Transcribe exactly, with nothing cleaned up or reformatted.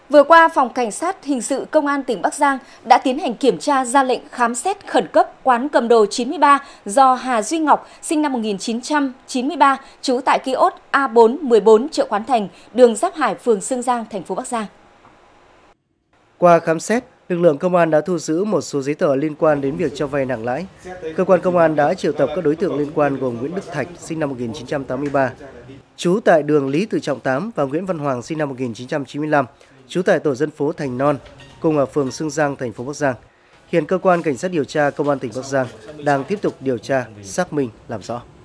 Vừa qua, Phòng Cảnh sát Hình sự Công an tỉnh Bắc Giang đã tiến hành kiểm tra ra lệnh khám xét khẩn cấp quán cầm đồ chín mươi ba do Hà Duy Ngọc, sinh năm một nghìn chín trăm chín mươi ba, trú tại kiosk A bốn mười bốn chợ Quán Thành, đường Giáp Hải, phường Xương Giang, thành phố Bắc Giang. Qua khám xét, lực lượng công an đã thu giữ một số giấy tờ liên quan đến việc cho vay nặng lãi. Cơ quan công an đã triệu tập các đối tượng liên quan gồm Nguyễn Đức Thạch, sinh năm một nghìn chín trăm tám mươi ba, trú tại đường Lý Tự Trọng tám, và Nguyễn Văn Hoàng, sinh năm một nghìn chín trăm chín mươi lăm, trú tại tổ dân phố Thành Non, cùng ở phường Xương Giang, thành phố Bắc Giang. Hiện cơ quan cảnh sát điều tra Công an tỉnh Bắc Giang đang tiếp tục điều tra, xác minh, làm rõ.